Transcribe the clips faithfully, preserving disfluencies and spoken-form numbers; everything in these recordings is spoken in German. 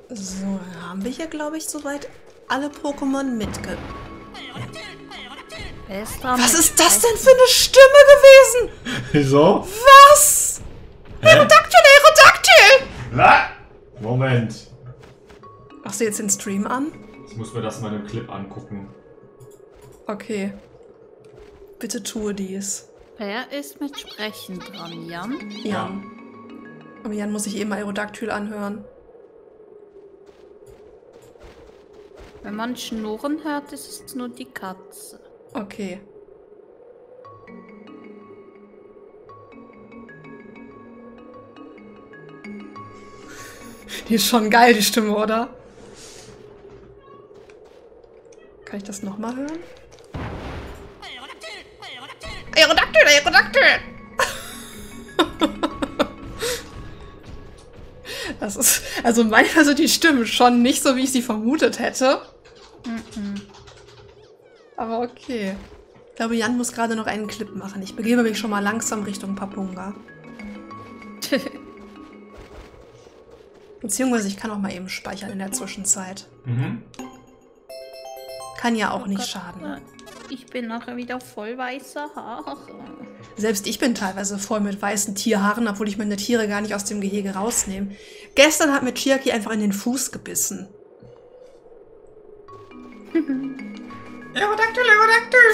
So, dann haben wir hier, glaube ich, soweit alle Pokémon mitge... Was ist das denn für eine Stimme gewesen? Wieso? Was? Aerodactyl, Aerodactyl! Na? Moment. Machst du jetzt den Stream an? Ich muss mir das mal im Clip angucken. Okay. Bitte tue dies. Wer ist mit Sprechen dran, Jan? Jan. Aber Jan muss sich eben Aerodactyl anhören. Wenn man Schnurren hört, ist es nur die Katze. Okay. Die ist schon geil, die Stimme, oder? Kann ich das nochmal hören? Aerodactyl, Aerodactyl! Das ist, also manchmal sind die Stimmen schon nicht so, wie ich sie vermutet hätte. Mm-mm. Aber okay. Ich glaube, Jan muss gerade noch einen Clip machen. Ich begebe mich schon mal langsam Richtung Papunga. Beziehungsweise ich kann auch mal eben speichern in der Zwischenzeit. Mhm. Kann ja auch Oh nicht Gott, schaden. Ich bin nachher wieder voll weißer Haare. Selbst ich bin teilweise voll mit weißen Tierhaaren, obwohl ich meine Tiere gar nicht aus dem Gehege rausnehme. Gestern hat mir Chiaki einfach in den Fuß gebissen. Aerodactyl, Aerodactyl!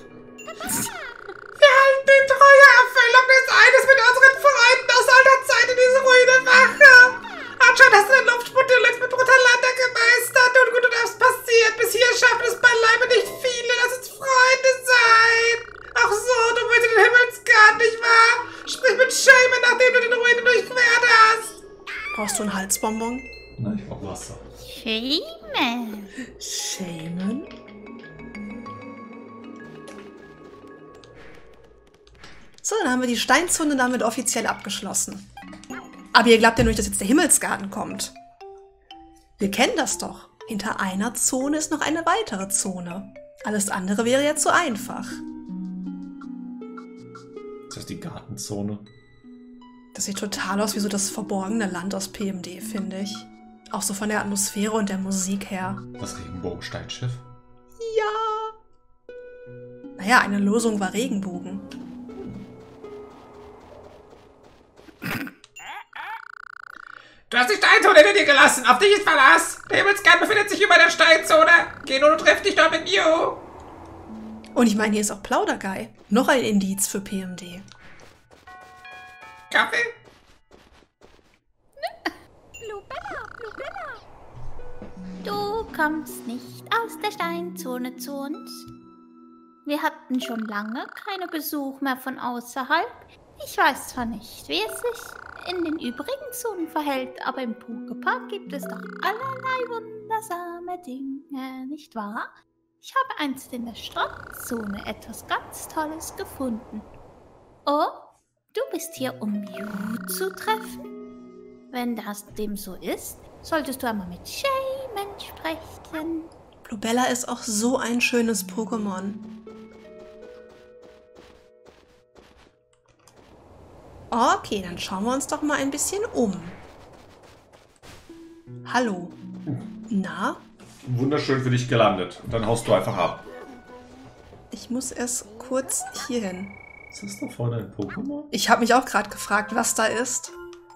Wir halten die treue Erfüllung des Eides mit unseren Freunden aus alter Zeit in diese Ruine wache. Anscheinend hast du den Luftsputdeluxe mit Brutalander gemeistert. Nun gut, und was passiert? Bis hier schaffen es beileibe nicht viele. Lass uns Freunde sein. Ach so, du willst in den Himmelsgarten, nicht wahr? Sprich mit Shaman, nachdem du den Ruine durchquert hast. Brauchst du einen Halsbonbon? Na, ich brauch Wasser. Shaman. Shaman? So, dann haben wir die Steinzone damit offiziell abgeschlossen. Aber ihr glaubt ja nur nicht, dass jetzt der Himmelsgarten kommt. Wir kennen das doch. Hinter einer Zone ist noch eine weitere Zone. Alles andere wäre ja zu einfach. Ist das die Gartenzone? Das sieht total aus wie so das verborgene Land aus P M D, finde ich. Auch so von der Atmosphäre und der Musik her. Das Regenbogensteinschiff? Ja. Naja, eine Losung war Regenbogen. Du hast die Steinzone hinter dir gelassen. Auf dich ist Verlass. Der Himmelsgarten befindet sich über der Steinzone. Geh nur und treff dich dort mit Mew. Und ich meine, hier ist auch Plauderguy. Noch ein Indiz für P M D. Kaffee? Blubella, Blubella. Du kommst nicht aus der Steinzone zu uns. Wir hatten schon lange keinen Besuch mehr von außerhalb. Ich weiß zwar nicht, wie es sich in den übrigen Zonen verhält, aber im Poképark gibt es doch allerlei wundersame Dinge, nicht wahr? Ich habe einst in der Strandzone etwas ganz Tolles gefunden. Oh, du bist hier, um Mew zu treffen? Wenn das dem so ist, solltest du einmal mit Shaman sprechen. Blubella ist auch so ein schönes Pokémon. Okay, dann schauen wir uns doch mal ein bisschen um. Hallo. Na? Wunderschön für dich gelandet. Und dann haust du einfach ab. Ich muss erst kurz hier hin. Ist das da vorne ein Pokémon? Ich habe mich auch gerade gefragt, was da ist.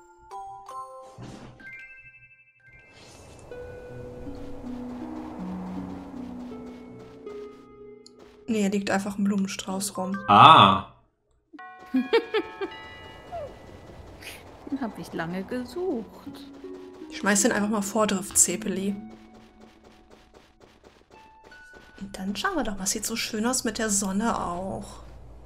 Nee, hier liegt einfach ein Blumenstrauß rum. Ah. Den habe ich lange gesucht. Ich schmeiß den einfach mal vor, Driftzepeli. Und dann schauen wir doch, was sieht so schön aus mit der Sonne auch.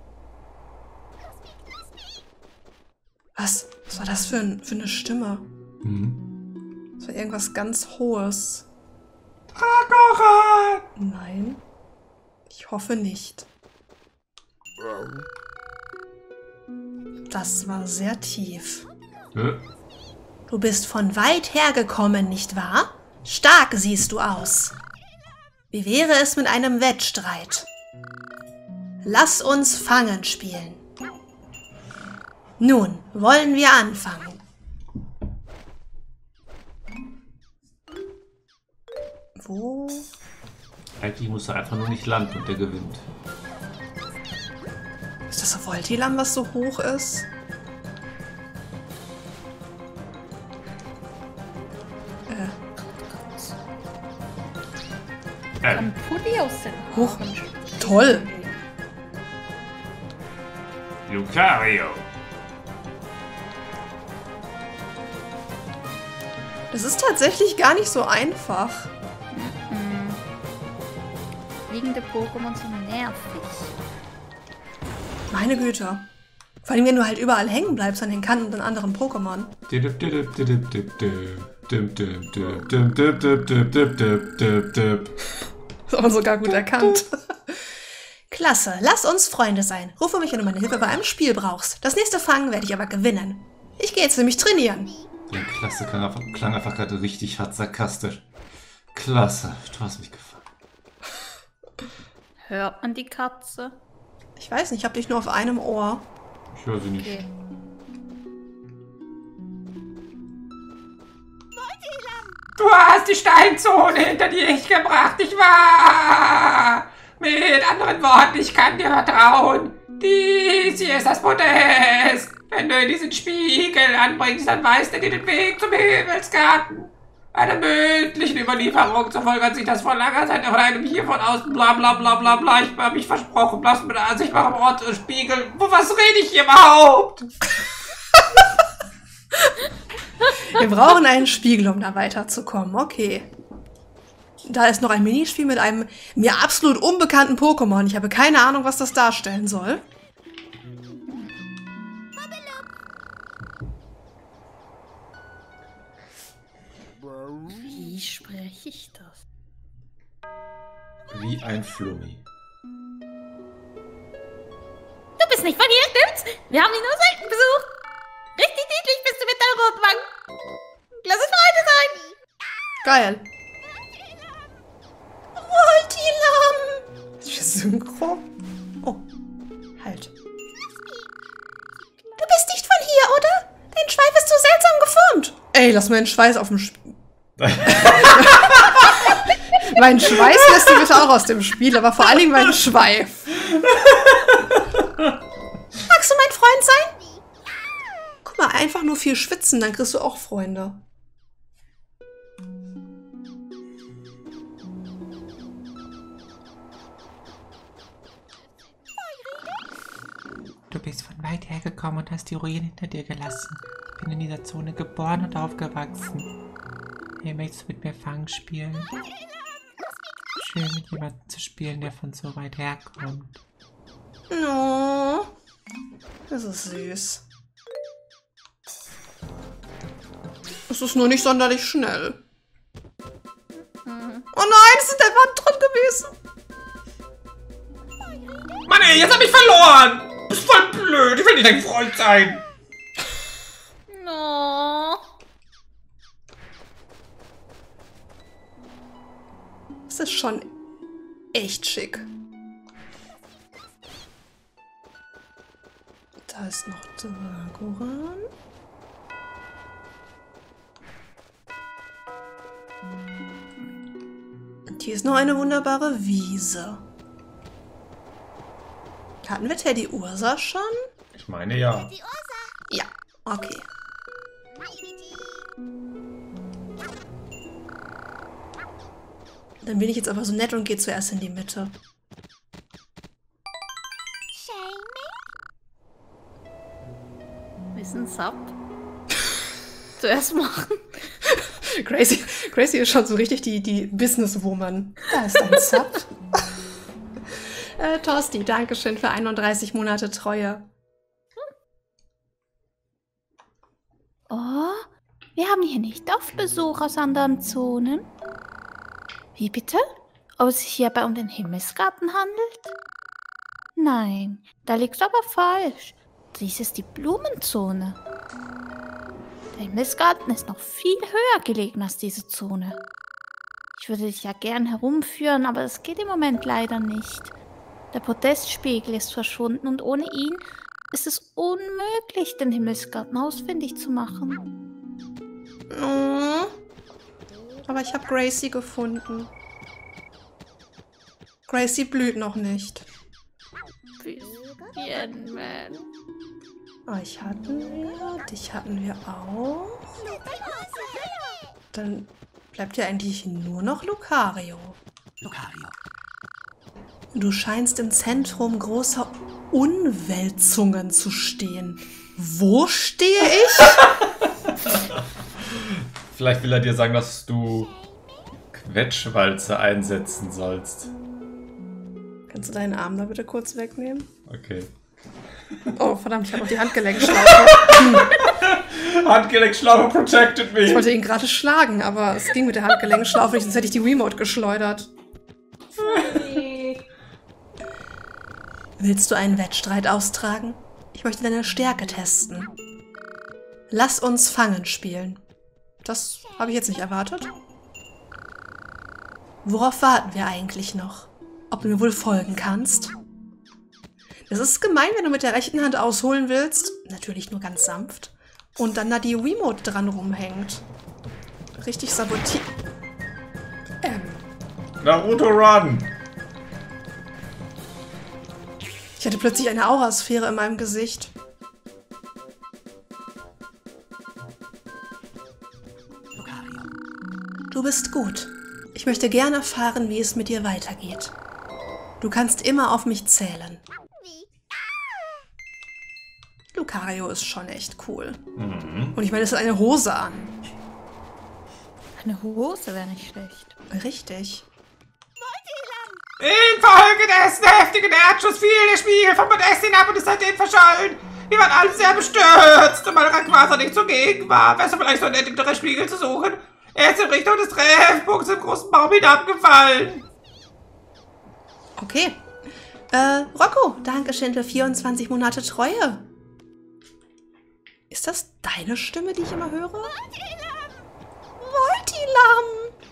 Was? Was war das für, ein, für eine Stimme? Mhm. Das war irgendwas ganz Hohes. Dragoran! Nein. Ich hoffe nicht. Das war sehr tief. Hä? Du bist von weit her gekommen, nicht wahr? Stark siehst du aus. Wie wäre es mit einem Wettstreit? Lass uns Fangen spielen. Nun, wollen wir anfangen? wo? Eigentlich muss er einfach nur nicht landen und der gewinnt. Ist das Voltilam, was so hoch ist? Äh, Ähm, Ein Pulli aus den Hoch. Haaren. toll. Lucario. Das ist tatsächlich gar nicht so einfach. Fliegende Pokémon sind nervig. Meine Güte. Vor allem, wenn du halt überall hängen bleibst an den Kanten von anderen Pokémon. Das ist aber sogar gut erkannt. Klasse, lass uns Freunde sein. Rufe mich, wenn du meine Hilfe bei einem Spiel brauchst. Das nächste Fangen werde ich aber gewinnen. Ich gehe jetzt nämlich trainieren. Der Klasse klang einfach, klang einfach gerade richtig hart sarkastisch. Klasse, du hast mich gefangen. Hört man die Katze? Ich weiß nicht, ich habe dich nur auf einem Ohr. Ich höre sie nicht. Okay. Du hast die Steinzone hinter dir gebracht, nicht wahr? Mit anderen Worten, ich kann dir vertrauen. Dies hier ist das Podest. Wenn du diesen Spiegel anbringst, dann weist er dir den Weg zum Himmelsgarten. Einer mündlichen Überlieferung zufolge hat sich das vor langer Zeit von einem hier von außen bla bla bla bla bla. Ich habe mich versprochen, lass mir da sich machen Ort Spiegel. Wo was rede ich hier überhaupt? Wir brauchen einen Spiegel, um da weiterzukommen. Okay. Da ist noch ein Minispiel mit einem mir absolut unbekannten Pokémon. Ich habe keine Ahnung, was das darstellen soll. Wie spreche ich das? Wie ein Flummi. Du bist nicht von hier, stimmt's? Wir haben dich nur selten besucht. Richtig niedlich bist du mit deinem Rotwangen. Lass uns Freunde sein. Geil. Voltilam! Synchro? Oh, halt. Du bist nicht von hier, oder? Dein Schweif ist so seltsam geformt. Ey, lass mal den Schweiß auf dem Spiel. Mein Schweiß lässt du bitte auch aus dem Spiel, aber vor allen Dingen mein Schweif. Magst du mein Freund sein? Guck mal, einfach nur viel schwitzen, dann kriegst du auch Freunde. Du bist von weit her gekommen und hast die Ruinen hinter dir gelassen. Ich bin in dieser Zone geboren und aufgewachsen. Hey, möchtest du mit mir Fang spielen? Schön, mit jemandem zu spielen, der von so weit herkommt. Oh, das ist süß. Es ist nur nicht sonderlich schnell. Oh nein, es ist der Wand drin gewesen. Mann ey, jetzt hab ich verloren. Du bist voll blöd, ich will nicht dein Freund sein. No. Das ist schon echt schick. Da ist noch Dragoran. Und hier ist noch eine wunderbare Wiese. Hatten wir Teddy Ursa schon? Ich meine ja. Ja, okay. Dann bin ich jetzt aber so nett und gehe zuerst in die Mitte. Wissen Sub? Zuerst machen. Gracie, Gracie ist schon so richtig die, die Businesswoman. Da ist ein Sub. äh, Torsti, Dankeschön für einunddreißig Monate Treue. Oh, wir haben hier nicht oft Besuch aus anderen Zonen. Wie bitte? Ob es sich hierbei um den Himmelsgarten handelt? Nein, da liegst du aber falsch. Dies ist die Blumenzone. Der Himmelsgarten ist noch viel höher gelegen als diese Zone. Ich würde dich ja gern herumführen, aber das geht im Moment leider nicht. Der Podestspiegel ist verschwunden und ohne ihn ist es unmöglich, den Himmelsgarten ausfindig zu machen. Oh. Aber ich habe Gracie gefunden. Gracie blüht noch nicht. Bisschen. Euch hatten wir, dich hatten wir auch. Dann bleibt ja eigentlich nur noch Lucario. Lucario. Du scheinst im Zentrum großer Umwälzungen zu stehen. Wo stehe ich? Vielleicht will er dir sagen, dass du Quetschwalze einsetzen sollst. Kannst du deinen Arm da bitte kurz wegnehmen? Okay. Oh, verdammt, ich habe noch die Handgelenkschlaufe. Handgelenkschlaufe protected me. Ich wollte ihn gerade schlagen, aber es ging mit der Handgelenkschlaufe nicht, sonst hätte ich die Remote geschleudert. Willst du einen Wettstreit austragen? Ich möchte deine Stärke testen. Lass uns Fangen spielen. Das habe ich jetzt nicht erwartet. Worauf warten wir eigentlich noch? Ob du mir wohl folgen kannst? Es ist gemein, wenn du mit der rechten Hand ausholen willst. Natürlich nur ganz sanft. Und dann da die Remote dran rumhängt. Richtig sabotiert. Ähm. Naruto Run! Ich hatte plötzlich eine Aurasphäre in meinem Gesicht. Du bist gut. Ich möchte gerne erfahren, wie es mit dir weitergeht. Du kannst immer auf mich zählen. Lucario ist schon echt cool. Mhm. Und ich meine, es hat eine Hose an. Eine Hose wäre nicht schlecht. Richtig. Infolge dessen heftigen Erdschuss fiel der Spiegel von Modestin ab und ist seitdem verschollen. Wir waren alle sehr bestürzt und weil Rayquaza nicht zugegen war. Wäre es vielleicht so nett, den Spiegel zu suchen. Er ist in Richtung des Treffpunkts im großen Baum hinabgefallen. Okay. Äh, Rocco, dankeschön für vierundzwanzig Monate Treue. Ist das deine Stimme, die ich immer höre? Voltilam! Voltilam!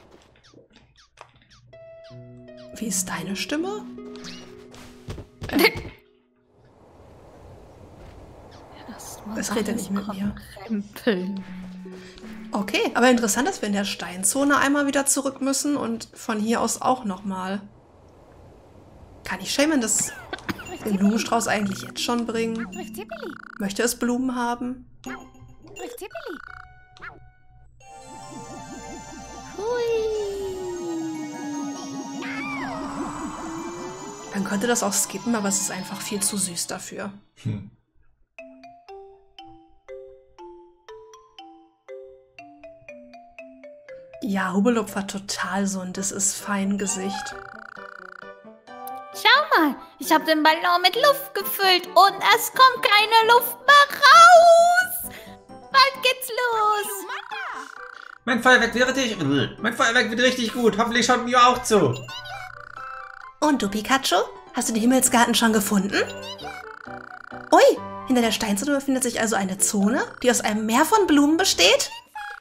Wie ist deine Stimme? Äh. Es redet nicht mit mir. Krempeln. Okay, aber interessant, dass wir in der Steinzone einmal wieder zurück müssen und von hier aus auch nochmal. Kann ich Shaman das den Blumenstrauß eigentlich jetzt schon bringen? Möchte es Blumen haben? Man könnte das auch skippen, aber es ist einfach viel zu süß dafür. Hm. Ja, Hubelop war total so ein Das ist fein Gesicht. Schau mal, ich habe den Ballon mit Luft gefüllt und es kommt keine Luft mehr raus. Bald geht's los. Mein Feuerwerk wird richtig, mein Feuerwerk wird richtig gut. Hoffentlich schaut mir auch zu. Und du, Pikachu? Hast du den Himmelsgarten schon gefunden? Ui, hinter der Steinzone befindet sich also eine Zone, die aus einem Meer von Blumen besteht?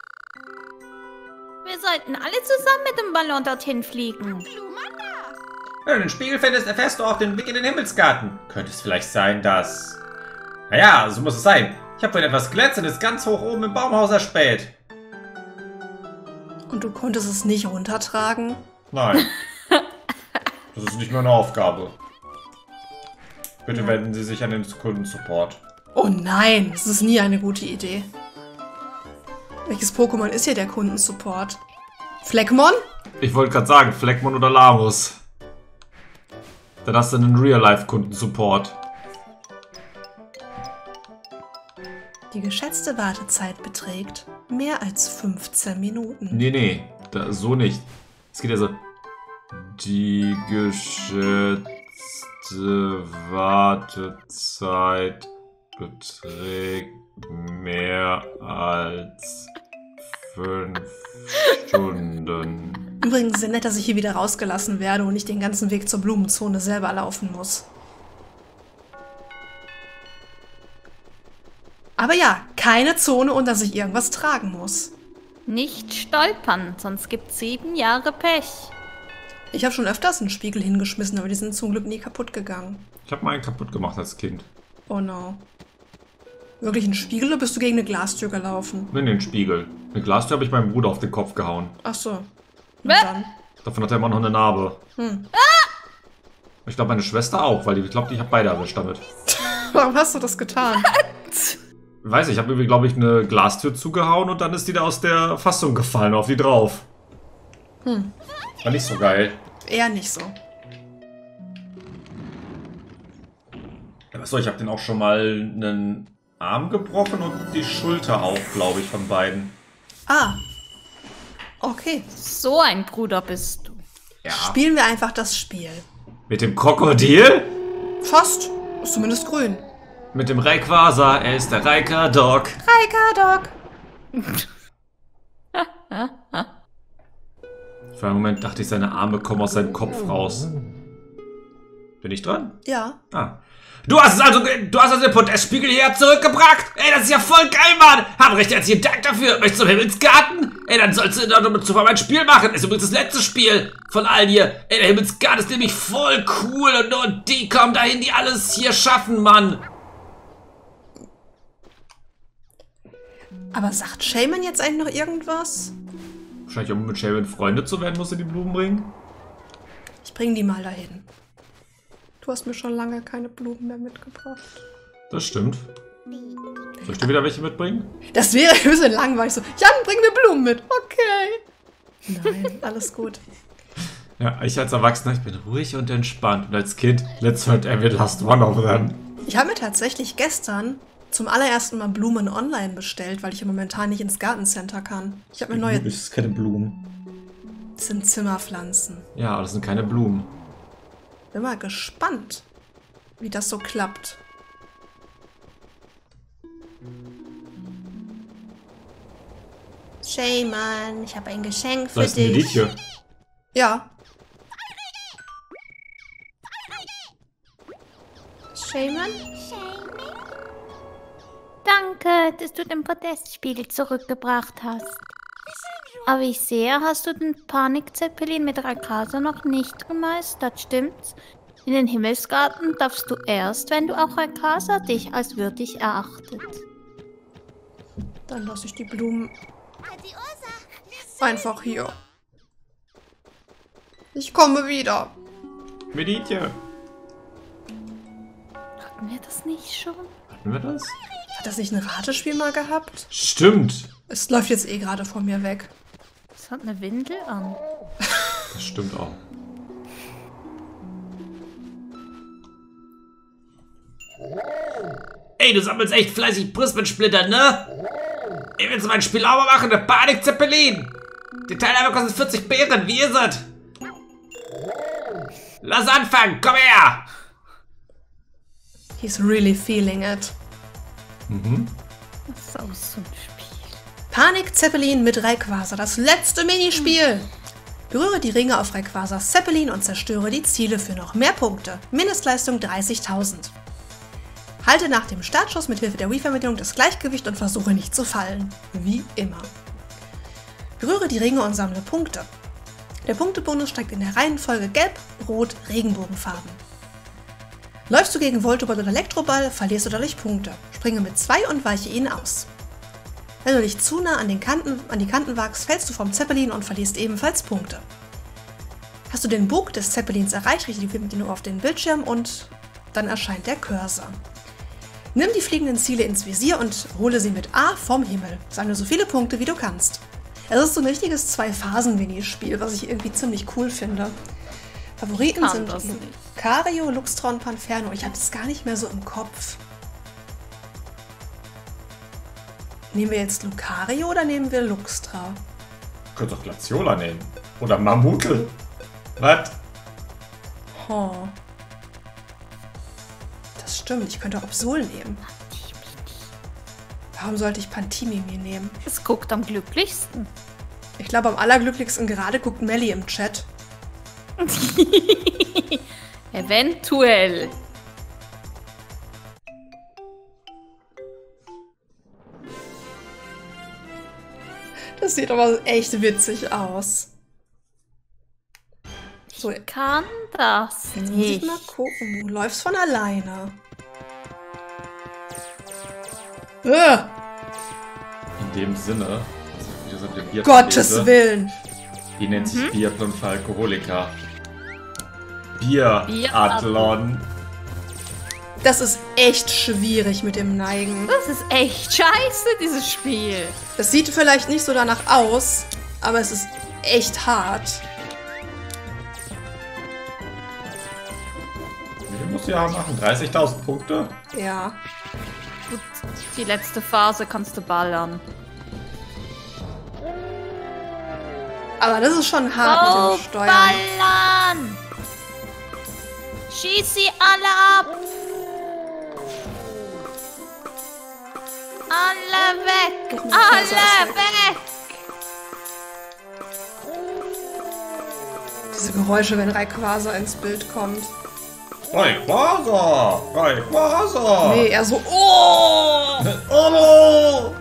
Wir sollten alle zusammen mit dem Ballon dorthin fliegen. Wenn du den Spiegel findest, erfährst du auch den Blick in den Himmelsgarten. Könnte es vielleicht sein, dass... Naja, so muss es sein. Ich habe vorhin etwas Glänzendes ganz hoch oben im Baumhaus erspäht. Und du konntest es nicht runtertragen? Nein. Das ist nicht meine Aufgabe. Bitte wenden Sie sich an den Kundensupport. Oh nein, das ist nie eine gute Idee. Welches Pokémon ist hier der Kundensupport? Fleckmon? Ich wollte gerade sagen, Fleckmon oder Lamus. Dann hast du einen Real-Life-Kundensupport. Die geschätzte Wartezeit beträgt mehr als fünfzehn Minuten. Nee, nee, da, so nicht. Es geht ja so... Die geschätzte Wartezeit beträgt mehr als fünf Stunden. Übrigens sehr nett, dass ich hier wieder rausgelassen werde und nicht den ganzen Weg zur Blumenzone selber laufen muss. Aber ja, keine Zone, unter sich irgendwas tragen muss. Nicht stolpern, sonst gibt's sieben Jahre Pech. Ich habe schon öfters einen Spiegel hingeschmissen, aber die sind zum Glück nie kaputt gegangen. Ich habe meinen kaputt gemacht als Kind. Oh no. Wirklich ein Spiegel oder bist du gegen eine Glastür gelaufen? Nein, den Spiegel. Eine Glastür habe ich meinem Bruder auf den Kopf gehauen. Ach so. Und dann? Davon hat er immer noch eine Narbe. Hm. Ich glaube, meine Schwester auch, weil die, ich glaube, ich habe beide erwischt damit. Warum hast du das getan? Weiß ich, ich habe irgendwie, glaube ich, eine Glastür zugehauen und dann ist die da aus der Fassung gefallen, auf die drauf. Hm. War nicht so geil. Eher nicht so. Achso, ich habe den auch schon mal einen Arm gebrochen und die Schulter auch, glaube ich, von beiden. Ah. Okay. So ein Bruder bist du. Ja. Spielen wir einfach das Spiel. Mit dem Krokodil? Fast. Ist zumindest grün. Mit dem Rayquaza, er ist der Rayka-Dog. Rayka-Dog. Für einen Moment dachte ich, seine Arme kommen aus seinem Kopf raus. Bin ich dran? Ja. Ah. Du hast es also, du hast also den Podestspiegel hierher zurückgebracht? Ey, das ist ja voll geil, Mann! Hab recht herzlichen Dank dafür. Möchtest du zum Himmelsgarten? Ey, dann sollst du doch zuvor mein Spiel machen. Ist übrigens das letzte Spiel von allen hier. Ey, der Himmelsgarten ist nämlich voll cool und nur die kommen dahin, die alles hier schaffen, Mann. Aber sagt Shaman jetzt eigentlich noch irgendwas? Wahrscheinlich, um mit Shaman Freunde zu werden, musst du die Blumen bringen. Ich bring die mal dahin. Du hast mir schon lange keine Blumen mehr mitgebracht. Das stimmt. Soll ich dir wieder welche mitbringen? Das wäre ein bisschen langweilig. So, Jan, bring mir Blumen mit. Okay. Nein, alles gut. Ja, ich als Erwachsener, ich bin ruhig und entspannt. Und als Kind, let's hurt every last one of them. Ich habe mir tatsächlich gestern zum allerersten Mal Blumen online bestellt, weil ich ja momentan nicht ins Gartencenter kann. Ich habe mir neue... Das sind keine Blumen. Das sind Zimmerpflanzen. Ja, aber das sind keine Blumen. Bin mal gespannt, wie das so klappt. Shaman, ich habe ein Geschenk für Das ist ein dich. Liedchen. Ja. Shaman? Danke, dass du den Podestspiegel zurückgebracht hast. Aber ich sehe, hast du den Panik-Zeppelin mit Rayquaza noch nicht gemeistert, stimmt's? In den Himmelsgarten darfst du erst, wenn du auch Rayquaza dich als würdig erachtet. Dann lasse ich die Blumen einfach hier. Ich komme wieder. Meditje. Hatten wir das nicht schon? Hatten wir das? Hat das nicht ein Ratespiel mal gehabt? Stimmt. Es läuft jetzt eh gerade vor mir weg. Das hat eine Windel an. Das stimmt auch. Ey, du sammelst echt fleißig Prismensplitter, ne? Ey, willst du mein Spiel sauber machen? Der Panik-Zeppelin! Die Teilnahme kostet vierzig Beeren, wie ist es? Lass anfangen, komm her! He's really feeling it. Mhm. Das ist auch so ein Spiel. Panik Zeppelin mit Rayquaza, das letzte Minispiel. Berühre die Ringe auf Rayquazas Zeppelin und zerstöre die Ziele für noch mehr Punkte. Mindestleistung dreißigtausend. Halte nach dem Startschuss mit Hilfe der Wii-Vermittlung das Gleichgewicht und versuche nicht zu fallen. Wie immer. Berühre die Ringe und sammle Punkte. Der Punktebonus steigt in der Reihenfolge Gelb, Rot, Regenbogenfarben. Läufst du gegen Voltoball oder Elektroball, verlierst du dadurch Punkte. Springe mit zwei und weiche ihnen aus. Wenn du dich zu nah an, den Kanten, an die Kanten wagst, fällst du vom Zeppelin und verlierst ebenfalls Punkte. Hast du den Bug des Zeppelins erreicht, richte die Fibel auf den Bildschirm und dann erscheint der Cursor. Nimm die fliegenden Ziele ins Visier und hole sie mit A vom Himmel. Sammle so viele Punkte, wie du kannst. Es ist so ein richtiges Zwei-Phasen-Minispiel, was ich irgendwie ziemlich cool finde. Favoriten Kann sind das nicht. Lucario, Luxtra und Panferno. Ich habe das gar nicht mehr so im Kopf. Nehmen wir jetzt Lucario oder nehmen wir Luxtra? Du könntest auch Glaciola nehmen. Oder Mammutl. Was? Oh. Das stimmt, ich könnte auch Absol nehmen. Warum sollte ich Pantimimi nehmen? Es guckt am glücklichsten. Ich glaube, am allerglücklichsten gerade guckt Melly im Chat. Eventuell. Das sieht aber echt witzig aus. So, jetzt Kann das muss ich nicht. mal gucken. Du läufst von alleine. Äh, In dem Sinne, also wie das auf dem Bier Gottes lese, Willen. die nennt sich Biathlon für Alkoholiker. Biathlon. Das ist echt schwierig mit dem Neigen. Das ist echt scheiße, dieses Spiel. Das sieht vielleicht nicht so danach aus, aber es ist echt hart. Wie viel musst du ja machen? dreißigtausend Punkte? Ja. Gut, die letzte Phase kannst du ballern. Aber das ist schon hart Oh, mit dem Steuern. ballern! Schieß sie alle ab! Alle weg! Alle weg! Diese Geräusche, wenn Rayquaza ins Bild kommt. Rayquaza! Rayquaza! Nee, eher so, oh! Oh!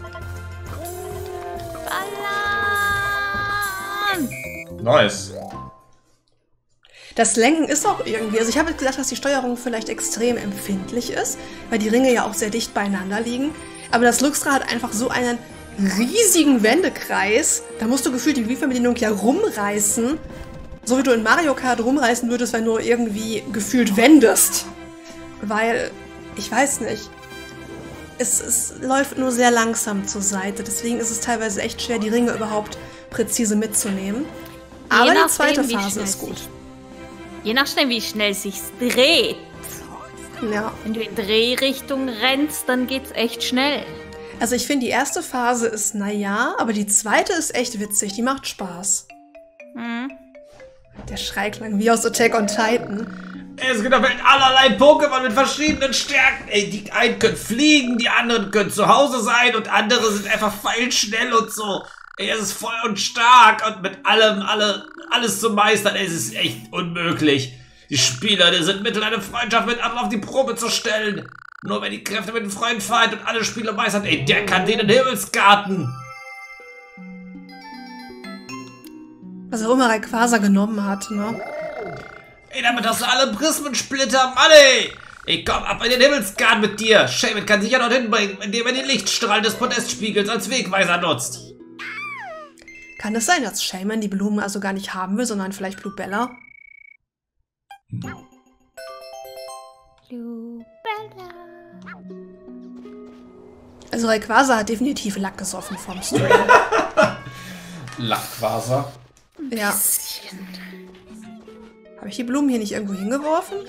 Ballern! Nice. Das Lenken ist auch irgendwie, also ich habe jetzt gedacht, dass die Steuerung vielleicht extrem empfindlich ist, weil die Ringe ja auch sehr dicht beieinander liegen. Aber das Luxra hat einfach so einen riesigen Wendekreis, da musst du gefühlt die Wii-Fernbedienung ja rumreißen, so wie du in Mario Kart rumreißen würdest, wenn du irgendwie gefühlt wendest. Weil, ich weiß nicht, es, es läuft nur sehr langsam zur Seite, deswegen ist es teilweise echt schwer, die Ringe überhaupt präzise mitzunehmen. Aber Je die nachdem, zweite wie Phase schnell ist gut. sich- Je nachdem, wie schnell sich's dreht. Ja. Wenn du in Drehrichtung rennst, dann geht's echt schnell. Also ich finde, die erste Phase ist naja, aber die zweite ist echt witzig. Die macht Spaß. Hm. Der Schrei klang wie aus Attack on Titan. Es gibt auf der Welt allerlei Pokémon mit verschiedenen Stärken. Ey, die einen können fliegen, die anderen können zu Hause sein und andere sind einfach feilschnell und so. Ey, es ist voll und stark und mit allem, alle, alles zu meistern, ey, es ist echt unmöglich. Die Spieler, die sind mittel, eine Freundschaft mit anderen auf die Probe zu stellen. Nur wenn die Kräfte mit den Freunden vereint und alle Spieler meistern, ey, der kann den in den Himmelsgarten. Was auch immer Rayquaza genommen hat, ne? Ey, damit hast du alle Prismensplitter, Mann, ey. Ich komm ab in den Himmelsgarten mit dir. Shaman kann sich ja dorthin bringen, indem er die Lichtstrahlen des Podestspiegels als Wegweiser nutzt. Kann es sein, dass Shaman die Blumen also gar nicht haben will, sondern vielleicht Blubella? Blubella. Also Rayquaza hat definitiv Lack gesoffen vom Stream. Lackquaser. Ja. Habe ich die Blumen hier nicht irgendwo hingeworfen?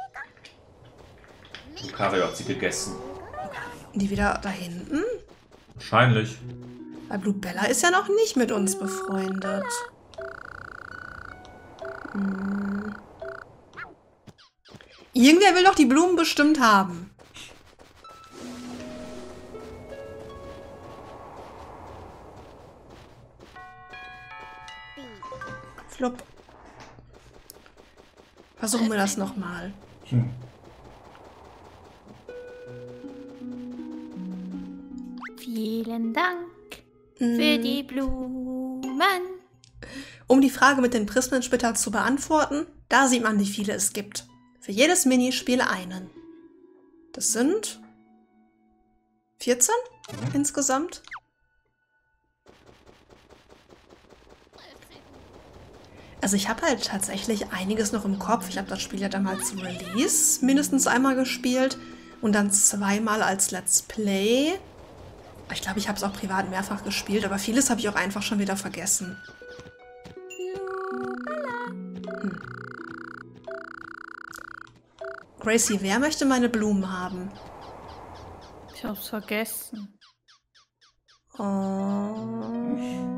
Lucario hat sie gegessen. Die wieder da hinten? Wahrscheinlich. Weil Blubella ist ja noch nicht mit uns befreundet. Hm. Irgendwer will doch die Blumen bestimmt haben. Flupp. Versuchen wir das nochmal. Hm. Vielen Dank für die Blumen. Um die Frage mit den Prismensplittern zu beantworten, da sieht man, wie viele es gibt. Für jedes Minispiel einen. Das sind vierzehn insgesamt. Also ich habe halt tatsächlich einiges noch im Kopf. Ich habe das Spiel ja damals zum Release mindestens einmal gespielt und dann zweimal als Let's Play. Ich glaube, ich habe es auch privat mehrfach gespielt, aber vieles habe ich auch einfach schon wieder vergessen. Hm. Gracie, wer möchte meine Blumen haben? Ich hab's vergessen. Oh.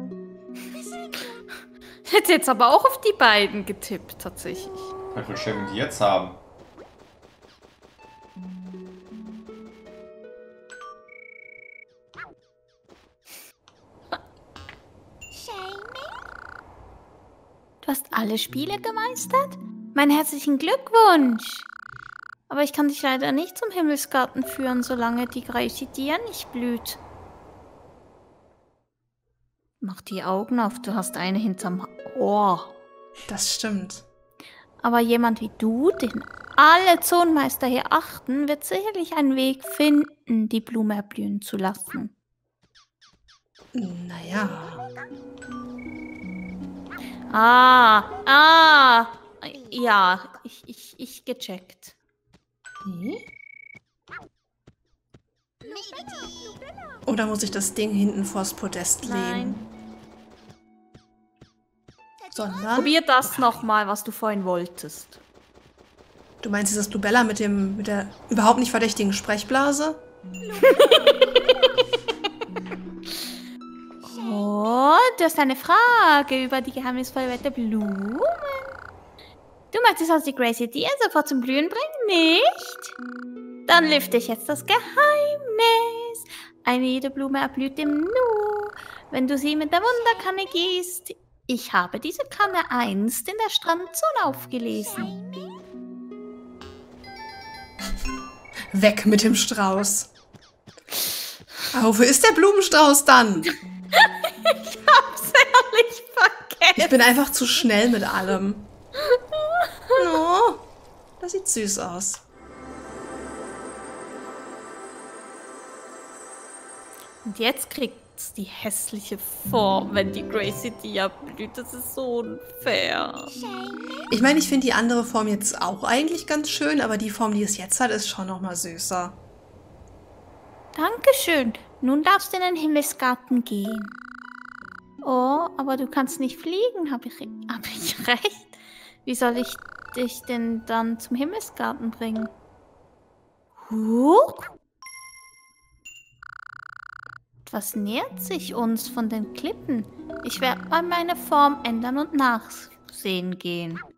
Ich hätte jetzt aber auch auf die beiden getippt, tatsächlich. Was will Shaman die jetzt haben? Du hast alle Spiele gemeistert? Meinen herzlichen Glückwunsch! Aber ich kann dich leider nicht zum Himmelsgarten führen, solange die Gracie-Dia nicht blüht. Mach die Augen auf, du hast eine hinterm Ohr. Das stimmt. Aber jemand wie du, den alle Zonenmeister hier achten, wird sicherlich einen Weg finden, die Blume erblühen zu lassen. Naja. Ah, ah, ja, ich, ich, ich gecheckt. Hm? Oder muss ich das Ding hinten vors Podest legen? Nein. Sondern, Probier das nochmal, was du vorhin wolltest. du meinst dieses Lubella mit dem mit der überhaupt nicht verdächtigen Sprechblase? Oh, du hast eine Frage über die geheimnisvolle Welt der Blumen. Du möchtest also die Gracie Dia sofort zum Blühen bringen, nicht? Dann lüfte ich jetzt das Geheimnis. Eine jede Blume erblüht im Nu, wenn du sie mit der Wunderkanne gießt. Ich habe diese Kanne einst in der Strandzone aufgelesen. Weg mit dem Strauß. Aber wofür ist der Blumenstrauß dann? Ich hab's ehrlich vergessen. Ich bin einfach zu schnell mit allem. Oh, das sieht süß aus. Und jetzt kriegt's die hässliche Form, wenn die Gracie Dia blüht. Das ist so unfair. Ich meine, ich finde die andere Form jetzt auch eigentlich ganz schön, aber die Form, die es jetzt hat, ist schon noch mal süßer. Dankeschön. Nun darfst du in den Himmelsgarten gehen. Oh, aber du kannst nicht fliegen. Habe ich, hab ich recht? Wie soll ich dich denn dann zum Himmelsgarten bringen? Huch! Was nähert sich uns von den Klippen? Ich werde mal meine Form ändern und nachsehen gehen.